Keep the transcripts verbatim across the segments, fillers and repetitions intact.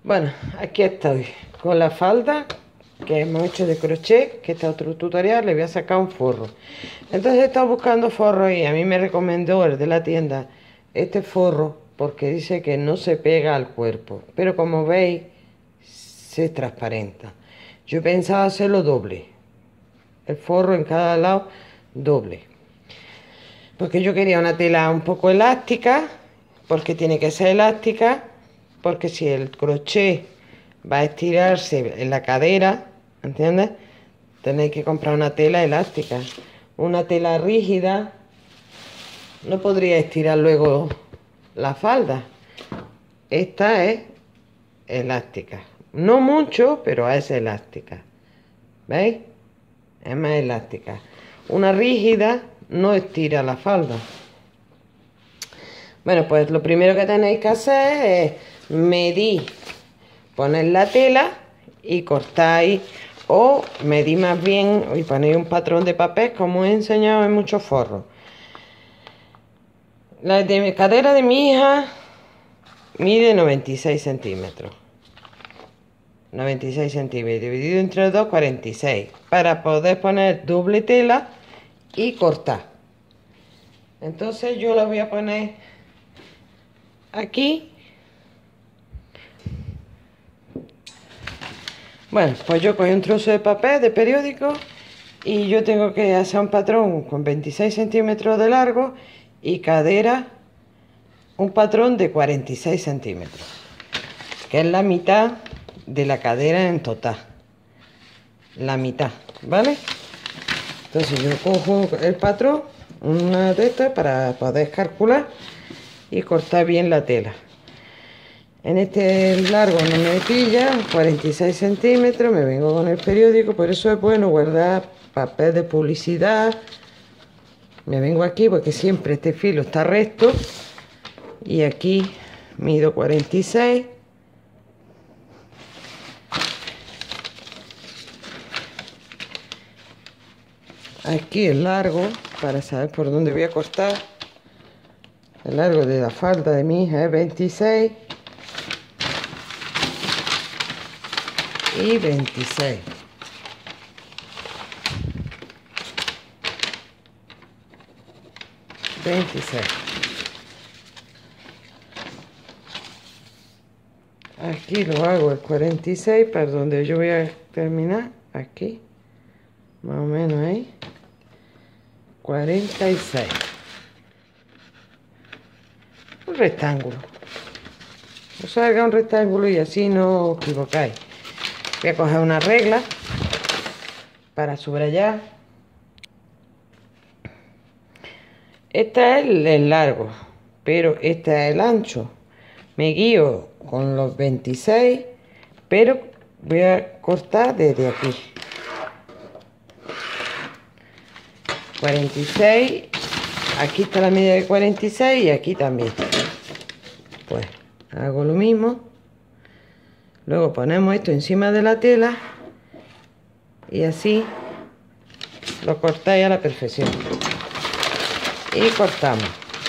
Bueno, aquí estoy con la falda que hemos hecho de crochet, que está otro tutorial, le voy a sacar un forro. Entonces he estado buscando forro y a mí me recomendó el de la tienda este forro porque dice que no se pega al cuerpo, pero como veis se transparenta. Yo pensaba hacerlo doble, el forro en cada lado doble, porque yo quería una tela un poco elástica, porque tiene que ser elástica, porque si el crochet va a estirarse en la cadera, ¿entiendes? Tenéis que comprar una tela elástica. Una tela rígida no podría estirar luego la falda. Esta es elástica, no mucho, pero es elástica. ¿Veis? Es más elástica. Una rígida no estira la falda. Bueno, pues lo primero que tenéis que hacer es medir, poner la tela y cortáis, o medís más bien y ponéis un patrón de papel como he enseñado en muchos forros. La de mi cadera de mi hija mide noventa y seis centímetros. noventa y seis centímetros dividido entre dos, cuarenta y seis, para poder poner doble tela y cortar. Entonces yo la voy a poner aquí. Bueno, pues yo cogí un trozo de papel de periódico y yo tengo que hacer un patrón con veintiséis centímetros de largo y cadera un patrón de cuarenta y seis centímetros, que es la mitad de la cadera en total, la mitad, ¿vale? Entonces yo cojo el patrón, una de estas, para poder calcular y cortar bien la tela. En este largo no me pilla, cuarenta y seis centímetros, me vengo con el periódico, por eso es bueno guardar papel de publicidad. Me vengo aquí porque siempre este filo está recto y aquí mido cuarenta y seis. Aquí el largo, para saber por dónde voy a cortar. El largo de la falda de mi hija es veintiséis. Y veintiséis. veintiséis. Aquí lo hago el cuarenta y seis, para donde yo voy a terminar. Aquí. Más o menos ahí. cuarenta y seis. Un rectángulo. Os haga un rectángulo y así no os equivocáis. Voy a coger una regla para subrayar. Este es el largo, pero este es el ancho. Me guío con los veintiséis, pero voy a cortar desde aquí. cuarenta y seis, aquí está la medida de cuarenta y seis y aquí también. Pues hago lo mismo. Luego ponemos esto encima de la tela y así lo cortáis a la perfección. Y cortamos.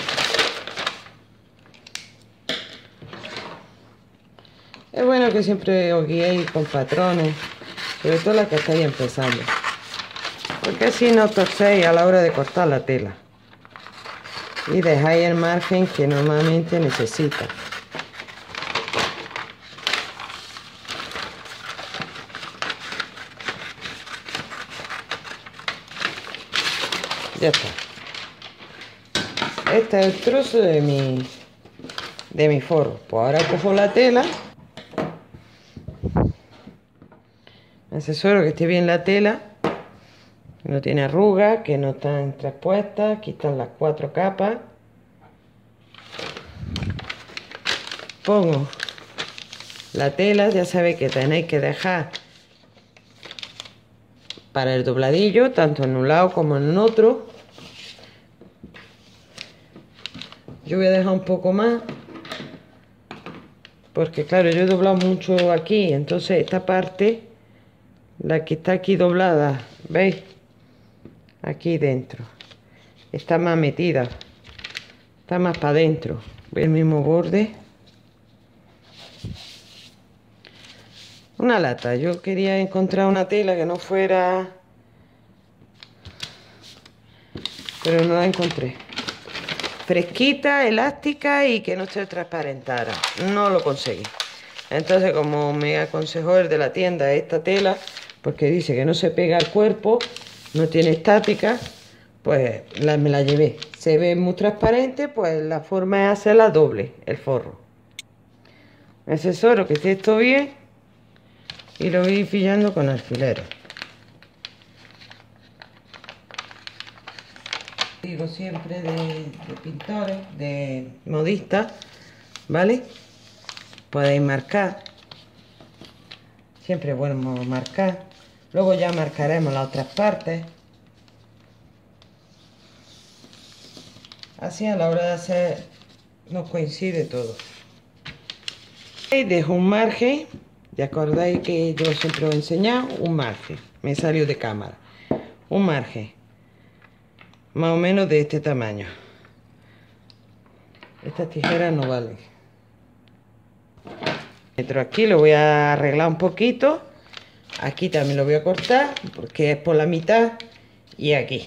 Es bueno que siempre os guiéis con patrones, sobre todo las que estáis empezando, porque así no torcéis a la hora de cortar la tela y dejáis el margen que normalmente necesita. Ya está. Este es el trozo de mi de mi forro. Pues ahora cojo la tela, me asesoro que esté bien la tela, que no tiene arrugas, que no están traspuestas. Aquí están las cuatro capas. Pongo la tela, ya sabéis que tenéis que dejar para el dobladillo, tanto en un lado como en otro. Yo voy a dejar un poco más, porque claro, yo he doblado mucho aquí, entonces esta parte, la que está aquí doblada, ¿veis? Aquí dentro, está más metida, está más para adentro. Voy al mismo borde. Una lata. Yo quería encontrar una tela que no fuera... pero no la encontré. Fresquita, elástica y que no se transparentara. No lo conseguí. Entonces, como me aconsejó el de la tienda esta tela, porque dice que no se pega al cuerpo, no tiene estática, pues la, me la llevé. Se ve muy transparente, pues la forma es hacerla doble, el forro. Me asesoro que esté esto bien y lo voy pillando con alfileres. Digo siempre de, de pintores, de modistas, ¿vale? Podéis marcar. Siempre es bueno marcar. Luego ya marcaremos las otras partes. Así a la hora de hacer nos coincide todo. Y dejo un margen. ¿Ya acordáis que yo siempre os he enseñado? Un margen. Me salió de cámara. Un margen. Más o menos de este tamaño. Estas tijeras no valen. Aquí lo voy a arreglar un poquito. Aquí también lo voy a cortar porque es por la mitad. Y aquí.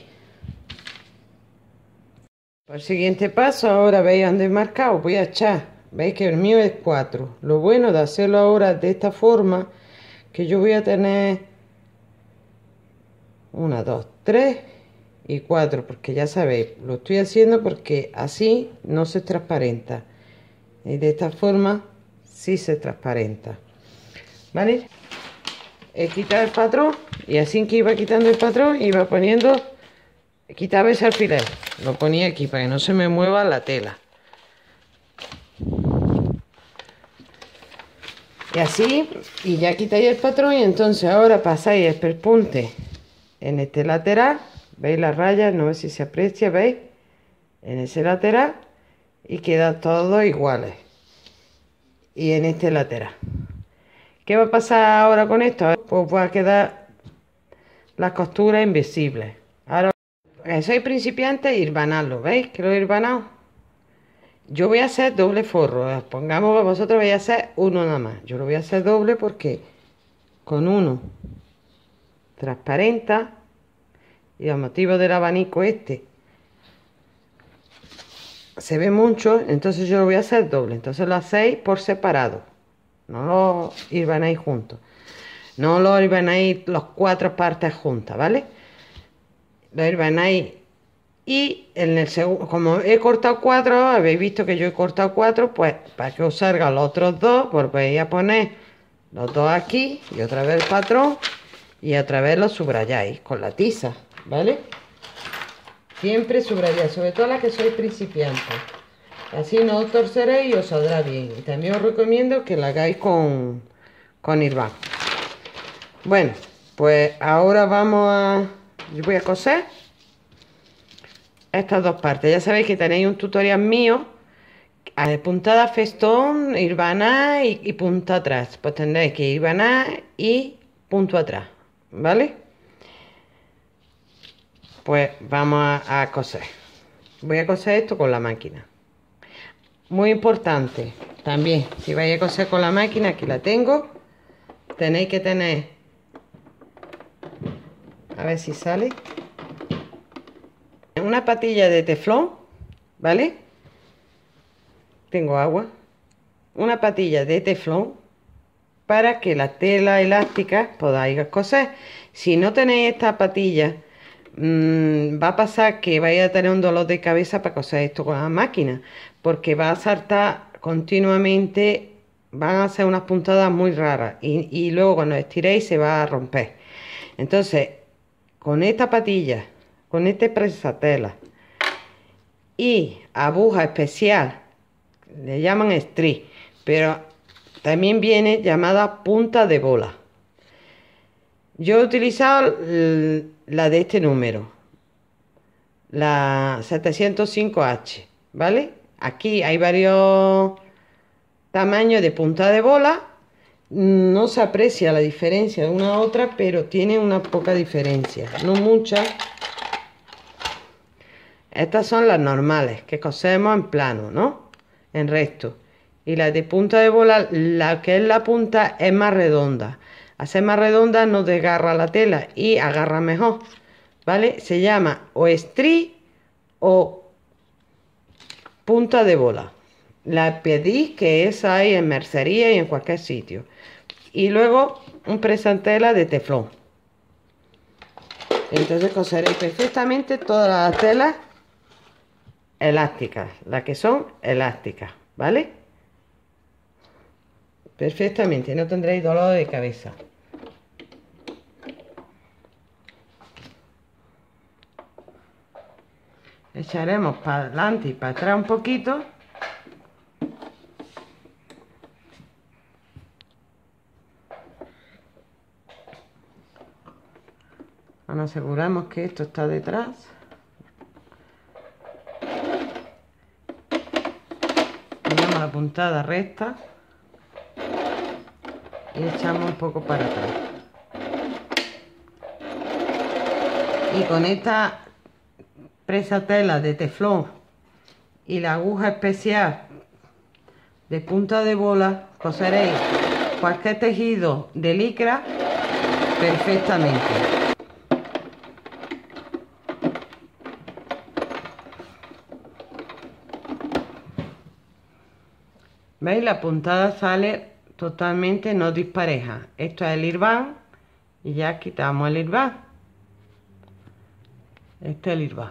Para el siguiente paso, ahora veis donde he marcado. Voy a echar. Veis que el mío es cuatro. Lo bueno de hacerlo ahora de esta forma, que yo voy a tener una, dos, tres y cuatro, porque ya sabéis, lo estoy haciendo porque así no se transparenta. Y de esta forma sí se transparenta. ¿Vale? He quitado el patrón y así que iba quitando el patrón, iba poniendo, quitaba ese alfiler. Lo ponía aquí para que no se me mueva la tela. Y así, y ya quitáis el patrón y entonces ahora pasáis el perpunte en este lateral. ¿Veis las rayas? No sé si se aprecia, ¿veis? En ese lateral y quedan todos iguales. Y en este lateral. ¿Qué va a pasar ahora con esto? Pues va a quedar las costuras invisibles. Ahora, soy principiante, hilvanarlo, ¿veis? Que lo he hilvanado. Yo voy a hacer doble forro. Pongamos que vosotros vais a hacer uno nada más. Yo lo voy a hacer doble porque con uno transparenta y a motivo del abanico este se ve mucho, entonces yo lo voy a hacer doble. Entonces lo hacéis por separado. No lo hilvanáis juntos. No lo hilvanáis las cuatro partes juntas, ¿vale? Lo hilvanáis. Y en el segundo, como he cortado cuatro, habéis visto que yo he cortado cuatro, pues para que os salgan los otros dos, pues vais a poner los dos aquí y otra vez el patrón y otra vez lo subrayáis con la tiza, ¿vale? Siempre subrayáis, sobre todo las que sois principiantes. Así no os torceréis y os saldrá bien. Y también os recomiendo que la hagáis con, con hilván. Bueno, pues ahora vamos a... yo voy a coser estas dos partes. Ya sabéis que tenéis un tutorial mío, puntada festón, hilvanar y, y punta atrás. Pues tendréis que hilvanar y punto atrás, ¿vale? Pues vamos a, a coser. Voy a coser esto con la máquina. Muy importante también, si vais a coser con la máquina, aquí la tengo, tenéis que tener, a ver si sale, una patilla de teflón, ¿vale? Tengo agua. Una patilla de teflón para que la tela elástica podáis coser. Si no tenéis esta patilla, mmm, va a pasar que vais a tener un dolor de cabeza para coser esto con la máquina, porque va a saltar continuamente, van a ser unas puntadas muy raras y, y luego cuando estiréis se va a romper. Entonces, con esta patilla, con este presatela y aguja especial, le llaman stri, pero también viene llamada punta de bola. Yo he utilizado la de este número, la setecientos cinco H, ¿vale? Aquí hay varios tamaños de punta de bola. No se aprecia la diferencia de una a otra, pero tiene una poca diferencia, no mucha. Estas son las normales, que cosemos en plano, ¿no? En recto. Y las de punta de bola, la que es la punta es más redonda. hacer más redonda no desgarra la tela y agarra mejor, ¿vale? Se llama o estrí o punta de bola. La pedís, que esa hay en mercería y en cualquier sitio. Y luego un presantela de teflón. Entonces coseréis perfectamente todas las telas elásticas, las que son elásticas, ¿vale? Perfectamente, no tendréis dolor de cabeza. Echaremos para adelante y para atrás un poquito. Nos aseguramos que esto está detrás. Ponemos la puntada recta y echamos un poco para atrás. Y con esta presa tela de teflón y la aguja especial de punta de bola, coseréis cualquier tejido de licra perfectamente. ¿Veis? La puntada sale totalmente no dispareja. Esto es el irván y ya quitamos el irván. Este es el irván.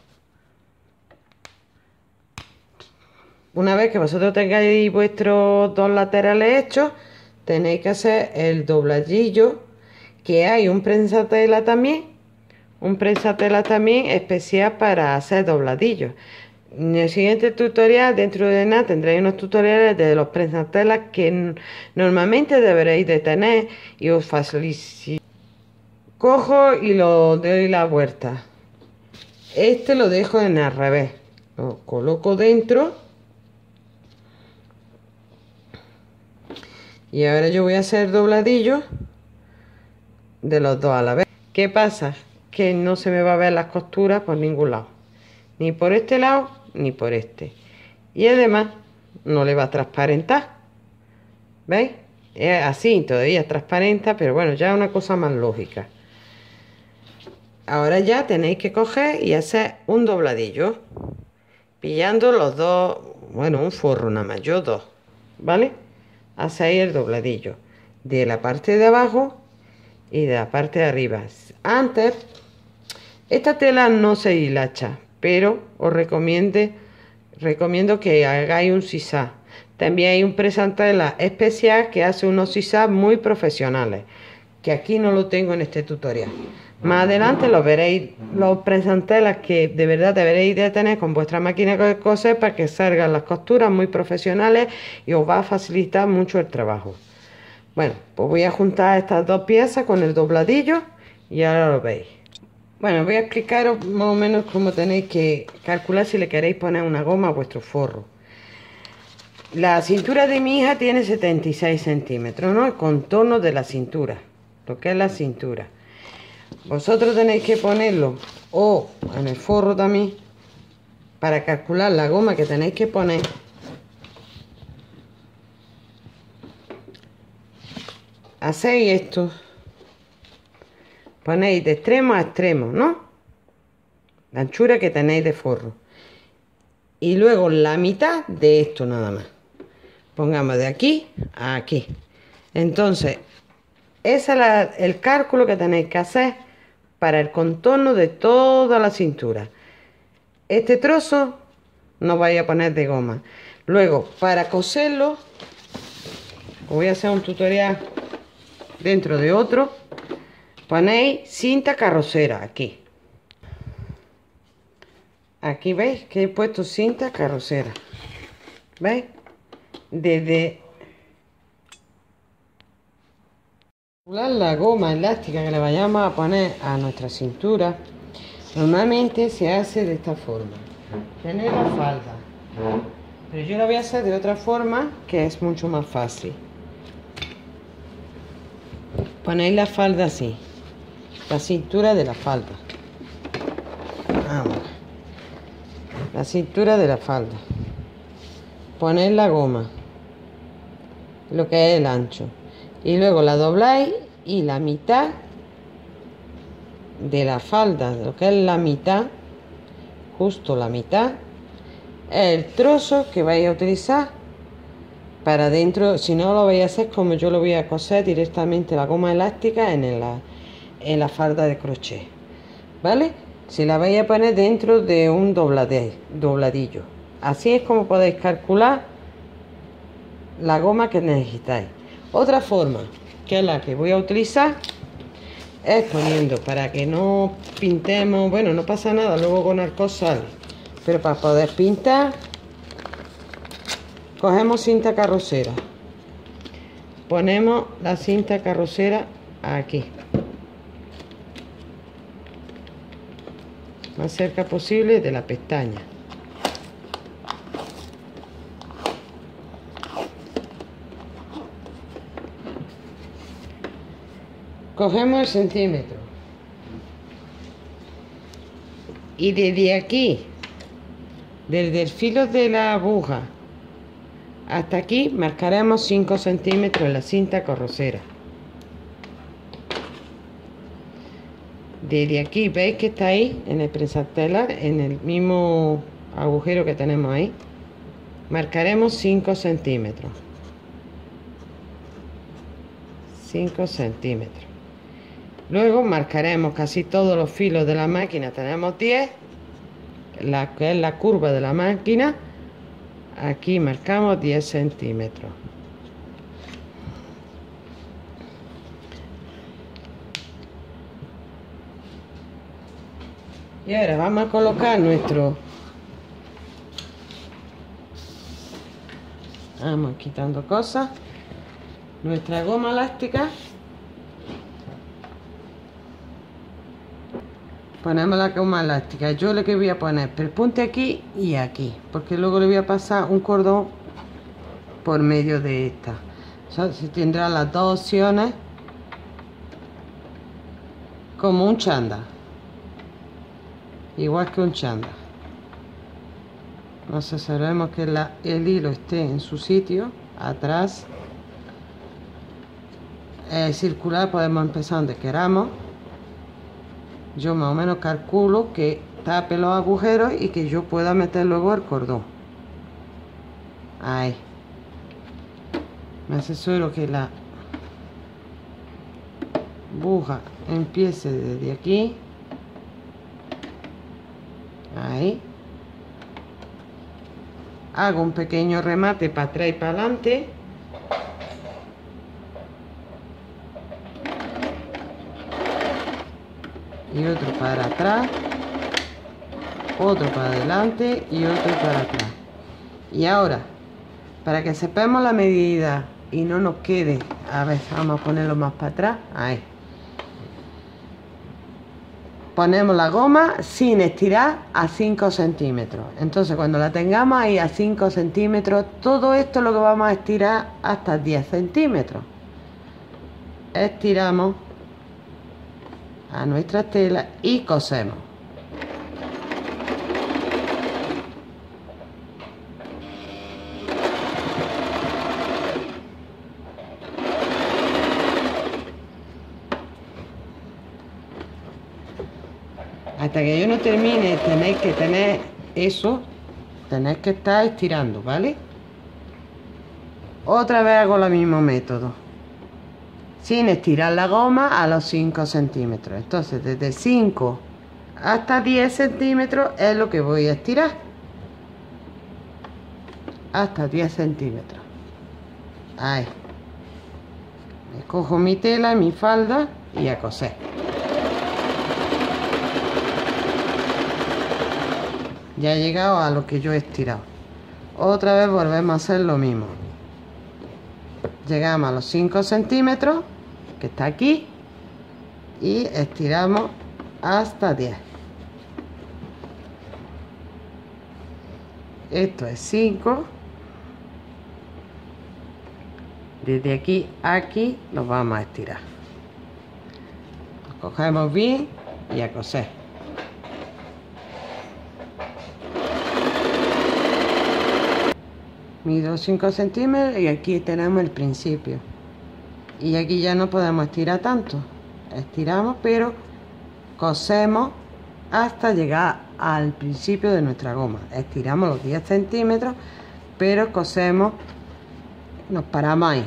Una vez que vosotros tengáis vuestros dos laterales hechos, tenéis que hacer el dobladillo, que hay un prensatela también, un prensatela también especial para hacer dobladillos. En el siguiente tutorial, dentro de nada, tendréis unos tutoriales de los prensatelas que normalmente deberéis de tener y os facilito. Cojo y lo doy la vuelta. Este lo dejo en al revés. Lo coloco dentro. Y ahora yo voy a hacer dobladillos de los dos a la vez. ¿Qué pasa? Que no se me va a ver las costuras por ningún lado. Ni por este lado ni por este, y además no le va a transparentar. ¿Veis? Es así, todavía transparenta, pero bueno, ya es una cosa más lógica. Ahora ya tenéis que coger y hacer un dobladillo pillando los dos, bueno, un forro nada más, yo dos, ¿vale? Hacéis el dobladillo de la parte de abajo y de la parte de arriba. Antes, esta tela no se hilacha, pero os recomiendo, recomiendo que hagáis un sisá. También hay un presantela especial que hace unos sisás muy profesionales, que aquí no lo tengo en este tutorial. Más adelante lo veréis, los presantelas que de verdad deberéis de tener con vuestra máquina de coser para que salgan las costuras muy profesionales y os va a facilitar mucho el trabajo. Bueno, pues voy a juntar estas dos piezas con el dobladillo y ahora lo veis. Bueno, voy a explicaros más o menos cómo tenéis que calcular si le queréis poner una goma a vuestro forro. La cintura de mi hija tiene setenta y seis centímetros, ¿no? El contorno de la cintura, lo que es la cintura. Vosotros tenéis que ponerlo o en el forro también para calcular la goma que tenéis que poner. Hacéis esto. Ponéis de extremo a extremo, ¿no? La anchura que tenéis de forro. Y luego la mitad de esto nada más. Pongamos de aquí a aquí. Entonces, ese es la, el cálculo que tenéis que hacer para el contorno de toda la cintura. Este trozo no vais a poner de goma. Luego, para coserlo, voy a hacer un tutorial dentro de otro. Ponéis cinta carrocera aquí. Aquí veis que he puesto cinta carrocera. ¿Veis? Desde la goma elástica que le vayamos a poner a nuestra cintura, normalmente se hace de esta forma. Tenéis la falda. Pero yo lo voy a hacer de otra forma que es mucho más fácil. Ponéis la falda así. La cintura de la falda. Vamos. La cintura de la falda. Ponéis la goma, lo que es el ancho, y luego la dobláis y la mitad de la falda, de lo que es la mitad, justo la mitad, es el trozo que vais a utilizar para dentro. Si no, lo vais a hacer como yo lo voy a coser directamente la goma elástica en la, en la falda de crochet, ¿vale? Si la vais a poner dentro de un doblade, dobladillo. Así es como podéis calcular la goma que necesitáis. Otra forma, que es la que voy a utilizar, es poniendo, para que no pintemos, bueno, no pasa nada, luego con alcohol sale, pero para poder pintar, cogemos cinta carrocera, ponemos la cinta carrocera aquí, más cerca posible de la pestaña. Cogemos el centímetro y desde aquí, desde el filo de la aguja hasta aquí, marcaremos cinco centímetros en la cinta carrocera. Desde aquí, veis que está ahí en el prensatelar, en el mismo agujero que tenemos ahí, marcaremos cinco centímetros. cinco centímetros. Luego marcaremos casi todos los filos de la máquina, tenemos diez, la que es la curva de la máquina, aquí marcamos diez centímetros. Y ahora vamos a colocar nuestro, vamos quitando cosas, nuestra goma elástica. Ponemos la goma elástica. Yo lo que voy a poner perpunte aquí y aquí, porque luego le voy a pasar un cordón por medio de esta. O sea, se tendrá las dos opciones como un chándal, igual que un chándal. Nos aseguramos que la, el hilo esté en su sitio atrás. Eh, circular podemos empezar donde queramos. Yo más o menos calculo que tape los agujeros y que yo pueda meter luego el cordón. Ahí. Me aseguro que la aguja empiece desde aquí. Ahí. Hago un pequeño remate para atrás y para adelante. Y otro para atrás, otro para adelante y otro para atrás. Y ahora, para que sepamos la medida y no nos quede, a ver, vamos a ponerlo más para atrás, ahí. Ponemos la goma sin estirar a cinco centímetros. Entonces cuando la tengamos ahí a cinco centímetros, todo esto es lo que vamos a estirar hasta diez centímetros. Estiramos a nuestra tela y cosemos. Hasta que yo no termine, tenéis que tener eso, tenéis que estar estirando, ¿vale? Otra vez hago el mismo método, sin estirar la goma a los cinco centímetros. Entonces desde cinco hasta diez centímetros es lo que voy a estirar, hasta diez centímetros. Ahí me cojo mi tela, mi falda y a coser. Ya he llegado a lo que yo he estirado. Otra vez volvemos a hacer lo mismo. Llegamos a los cinco centímetros, que está aquí, y estiramos hasta diez. Esto es cinco. Desde aquí a aquí lo vamos a estirar. Lo cogemos bien y a coser. Mido cinco centímetros y aquí tenemos el principio. Y aquí ya no podemos estirar tanto, estiramos, pero cosemos hasta llegar al principio de nuestra goma. Estiramos los diez centímetros, pero cosemos, nos paramos ahí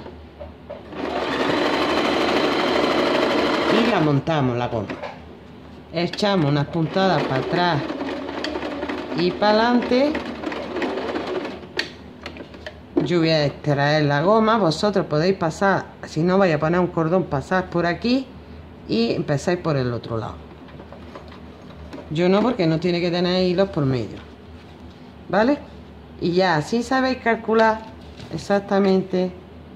y la montamos la goma. Echamos unas puntadas para atrás y para adelante. Yo voy a extraer la goma, vosotros podéis pasar, si no vais a poner un cordón, pasad por aquí y empezáis por el otro lado. Yo no, porque no tiene que tener hilos por medio, ¿vale? Y ya así sabéis calcular exactamente.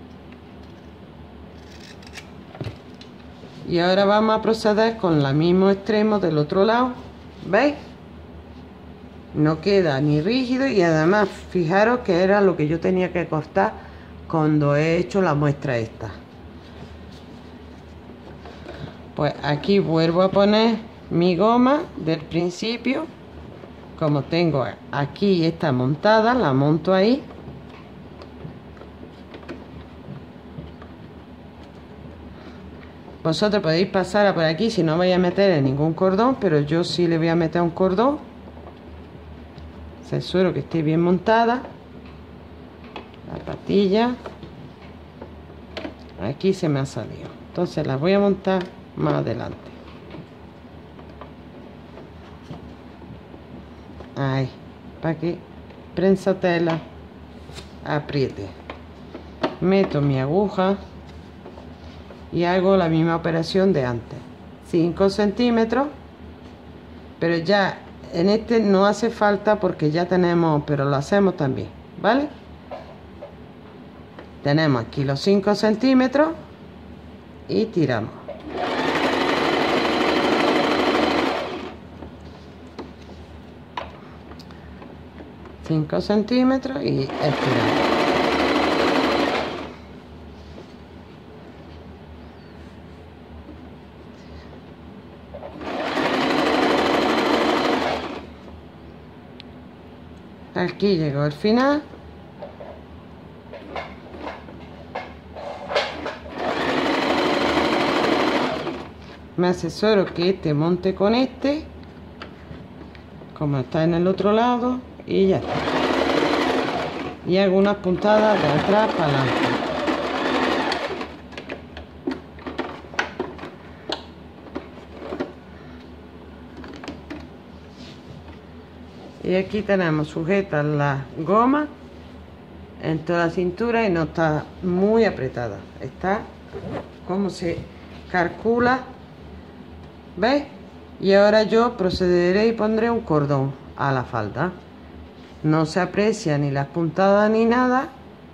Y ahora vamos a proceder con el mismo extremo del otro lado, ¿veis? No queda ni rígido, y además fijaros que era lo que yo tenía que cortar cuando he hecho la muestra esta. Pues aquí vuelvo a poner mi goma del principio. Como tengo aquí esta montada, la monto ahí. Vosotros podéis pasar por aquí si no vais a meter en ningún cordón, pero yo sí le voy a meter un cordón. Censuro que esté bien montada la patilla. Aquí se me ha salido, entonces la voy a montar más adelante. Ahí, para que prensa tela apriete. Meto mi aguja y hago la misma operación de antes. cinco centímetros, pero ya en este no hace falta porque ya tenemos, pero lo hacemos también, ¿vale? Tenemos aquí los cinco centímetros y tiramos. cinco centímetros y estiramos. Aquí llegó el final. Me asesoro que este monte con este, como está en el otro lado, y ya está. Y hago unas puntadas de atrás para adelante. Y aquí tenemos sujetas las gomas en toda la cintura y no está muy apretada. Está como se calcula, ¿veis? Y ahora yo procederé y pondré un cordón a la falda. No se aprecia ni las puntadas ni nada.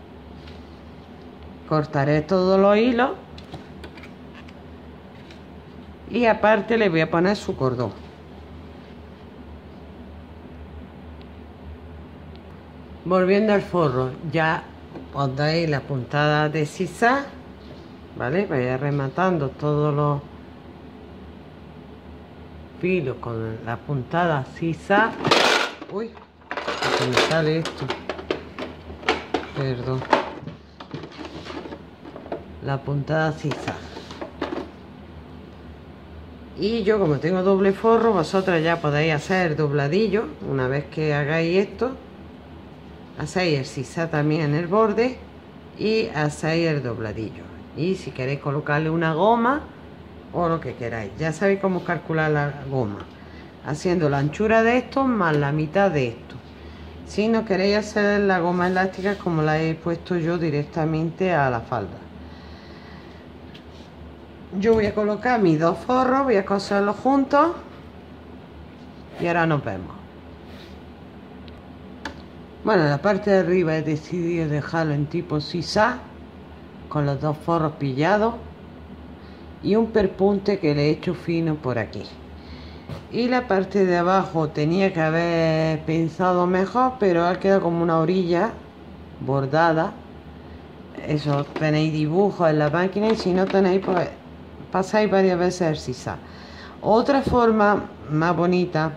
Cortaré todos los hilos y aparte le voy a poner su cordón. Volviendo al forro, ya os dais la puntada de zigzag, ¿vale? Vais rematando todos los filos con la puntada zigzag. Uy, se me sale esto. Perdón. La puntada zigzag. Y yo, como tengo doble forro, vosotros ya podéis hacer dobladillo. Una vez que hagáis esto, hacéis el zigzag también en el borde y hacéis el dobladillo. Y si queréis colocarle una goma o lo que queráis, ya sabéis cómo calcular la goma, haciendo la anchura de esto más la mitad de esto. Si no queréis hacer la goma elástica como la he puesto yo directamente a la falda, yo voy a colocar mis dos forros, voy a coserlos juntos y ahora nos vemos. Bueno, la parte de arriba he decidido dejarlo en tipo zigzag, con los dos forros pillados y un perpunte que le he hecho fino por aquí. Y la parte de abajo tenía que haber pensado mejor, pero ha quedado como una orilla bordada. Eso, tenéis dibujos en la máquina y si no tenéis, pues pasáis varias veces el zigzag. Otra forma más bonita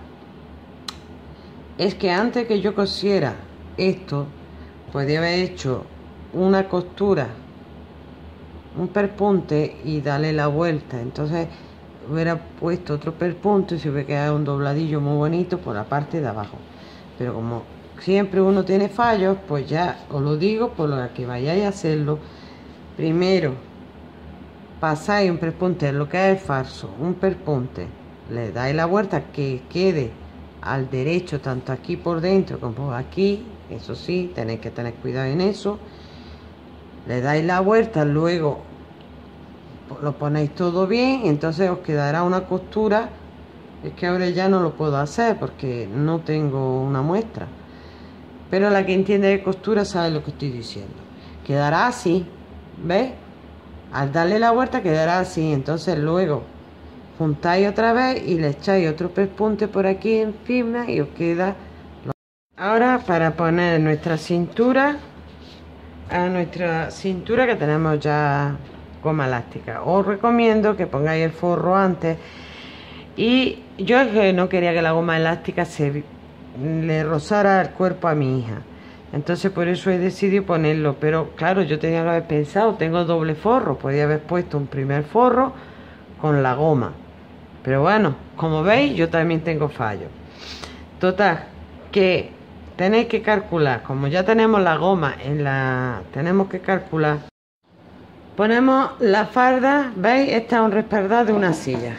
es que antes que yo cosiera esto, podía haber hecho una costura un perpunte y darle la vuelta. Entonces hubiera puesto otro perpunte y se hubiera quedado un dobladillo muy bonito por la parte de abajo. Pero como siempre uno tiene fallos, pues ya os lo digo, por lo que vayáis a hacerlo, primero pasáis un perpunte en lo que es el falso, un perpunte, le dais la vuelta que quede al derecho, tanto aquí por dentro como aquí. Eso sí, tenéis que tener cuidado en eso. Le dais la vuelta, luego lo ponéis todo bien, entonces os quedará una costura. Es que ahora ya no lo puedo hacer porque no tengo una muestra, pero la que entiende de costura sabe lo que estoy diciendo. Quedará así, ¿ves? Al darle la vuelta quedará así. Entonces luego juntáis otra vez y le echáis otro pespunte por aquí encima y os queda. Ahora, para poner nuestra cintura, a nuestra cintura que tenemos ya goma elástica, os recomiendo que pongáis el forro antes. Y yo es que no quería que la goma elástica se le rozara el cuerpo a mi hija, entonces por eso he decidido ponerlo. Pero claro, yo tenía que haber pensado, tengo doble forro, podía haber puesto un primer forro con la goma, pero bueno, como veis yo también tengo fallos. Total, que tenéis que calcular, como ya tenemos la goma en la, tenemos que calcular. Ponemos la falda, veis, esta es un respaldar de una silla.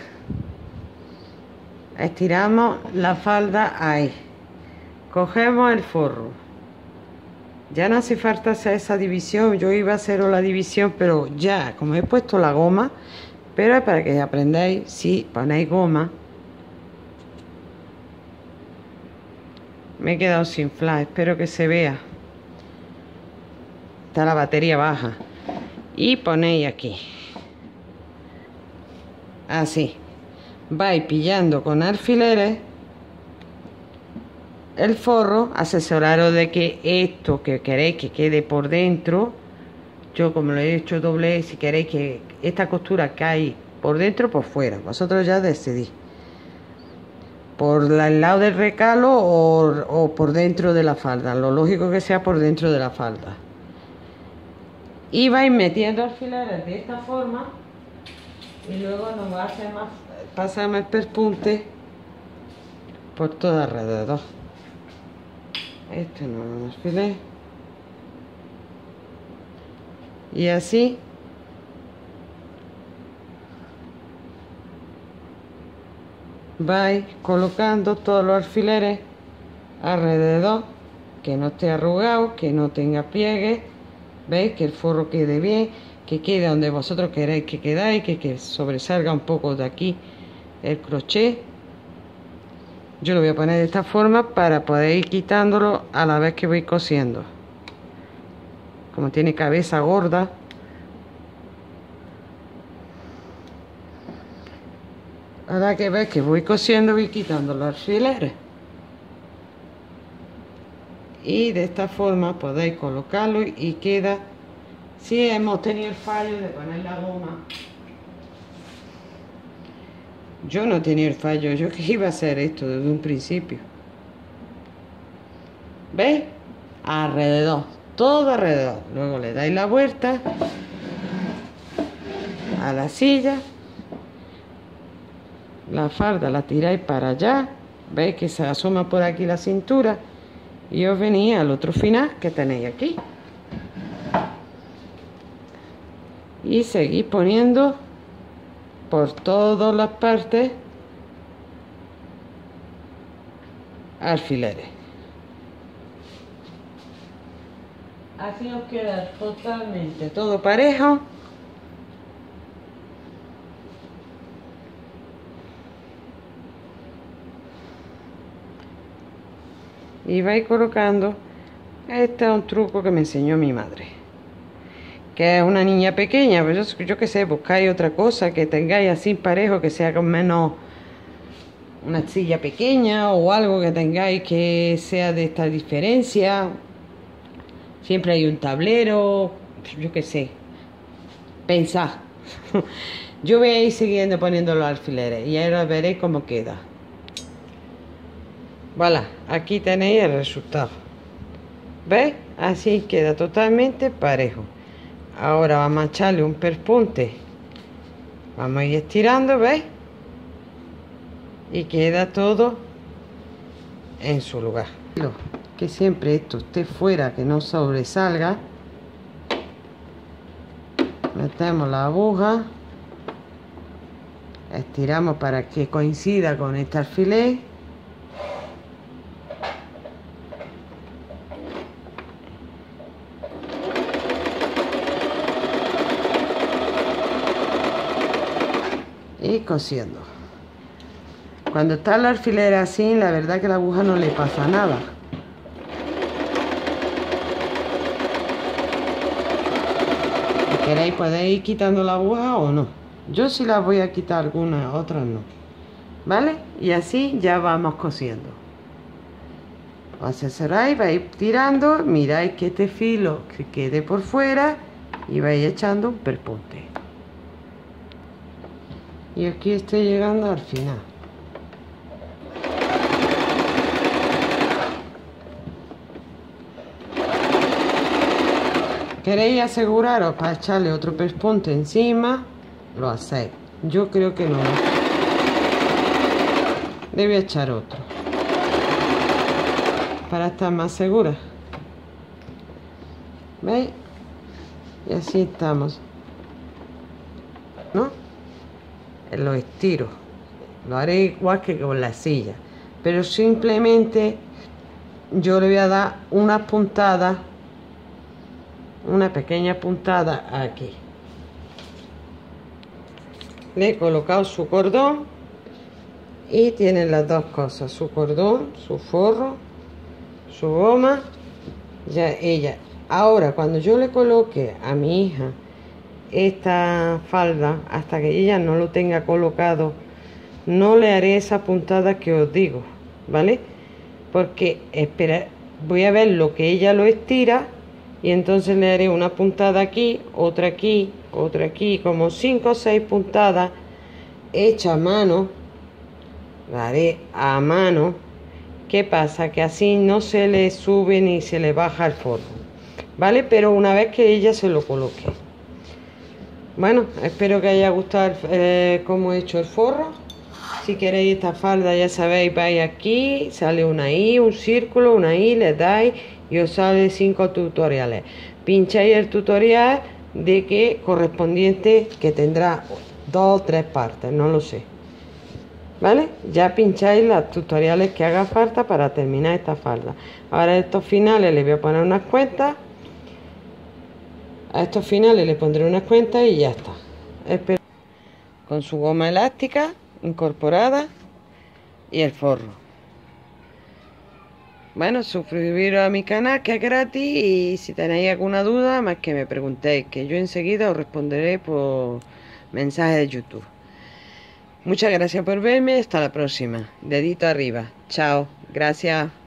Estiramos la falda ahí, cogemos el forro. Ya no hace falta hacer esa división, yo iba a hacer la división, pero ya como he puesto la goma, pero es para que aprendáis. Si ponéis goma, me he quedado sin flash, espero que se vea, está la batería baja, y ponéis aquí así. Vais pillando con alfileres el forro, asesoraros de que esto que queréis que quede por dentro, yo como lo he hecho doble, si queréis que esta costura cae por dentro, por fuera, vosotros ya decidís, por el lado del recalo o, o por dentro de la falda, lo lógico que sea por dentro de la falda. Y vais metiendo alfileres de esta forma y luego nos va a hacer más, pasamos el perpunte por todo alrededor. Este no lo alfiler. Y así vais colocando todos los alfileres alrededor, que no esté arrugado, que no tenga pliegue. Veis que el forro quede bien, que quede donde vosotros queráis que quedáis, que, que sobresalga un poco de aquí el crochet. Yo lo voy a poner de esta forma para poder ir quitándolo a la vez que voy cosiendo. Como tiene cabeza gorda, ahora que ves que voy cosiendo, voy quitando los alfileres. Y de esta forma podéis colocarlo y queda. Si hemos tenido el fallo de poner la goma, yo no tenía el fallo, yo que iba a hacer esto desde un principio. ¿Ves? Alrededor, todo alrededor. Luego le dais la vuelta a la silla, la falda la tiráis para allá, veis que se asoma por aquí la cintura y os venís al otro final que tenéis aquí y seguís poniendo por todas las partes alfileres. Así os queda totalmente todo parejo. Y vais colocando. Este es un truco que me enseñó mi madre, que es una niña pequeña, pero yo, yo que sé, buscáis otra cosa que tengáis así parejo, que sea con menos, una silla pequeña o algo que tengáis que sea de esta diferencia. Siempre hay un tablero, yo que sé, pensad. Yo voy a ir siguiendo poniendo los alfileres y ahora veréis cómo queda. Voilà, aquí tenéis el resultado. ¿Veis? Así queda totalmente parejo. Ahora vamos a echarle un perpunte, vamos a ir estirando, ¿veis? Y queda todo en su lugar. Que siempre esto esté fuera, que no sobresalga. Metemos la aguja, estiramos para que coincida con este alfiler. Y cosiendo. Cuando está el alfiler así, la verdad que a la aguja no le pasa nada. Si queréis podéis ir quitando la aguja o no. Yo sí las voy a quitar algunas, otras no. ¿Vale? Y así ya vamos cosiendo. Os cerráis, vais tirando, miráis que este filo que quede por fuera y vais echando un perpunte. Y aquí estoy llegando al final. ¿Queréis aseguraros para echarle otro perpunte encima? Lo hacéis. Yo creo que no. Le voy a echar otro para estar más segura. ¿Veis? Y así estamos, ¿no? Lo estiro, lo haré igual que con la silla, pero simplemente yo le voy a dar una puntada, una pequeña puntada aquí. Le he colocado su cordón y tiene las dos cosas, su cordón, su forro, su goma. Ya ella, ahora cuando yo le coloque a mi hija esta falda, hasta que ella no lo tenga colocado, no le haré esa puntada que os digo, ¿vale? Porque espera, voy a ver lo que ella lo estira y entonces le haré una puntada aquí, otra aquí, otra aquí, como cinco o seis puntadas hecha a mano. La haré a mano. ¿Qué pasa? Que así no se le sube ni se le baja el forro, ¿vale? Pero una vez que ella se lo coloque. Bueno, espero que haya gustado eh, cómo he hecho el forro. Si queréis esta falda, ya sabéis, vais aquí, sale una I, un círculo, una I, le dais y os sale cinco tutoriales. Pincháis el tutorial de que correspondiente, que tendrá dos o tres partes, no lo sé. ¿Vale? Ya pincháis los tutoriales que haga falta para terminar esta falda. Ahora a estos finales le voy a poner unas cuentas. A estos finales le pondré unas cuentas y ya está. Espero. Con su goma elástica incorporada y el forro. Bueno, suscribiros a mi canal, que es gratis, y si tenéis alguna duda, más que me preguntéis, que yo enseguida os responderé por mensaje de YouTube. Muchas gracias por verme, hasta la próxima. Dedito arriba. Chao. Gracias.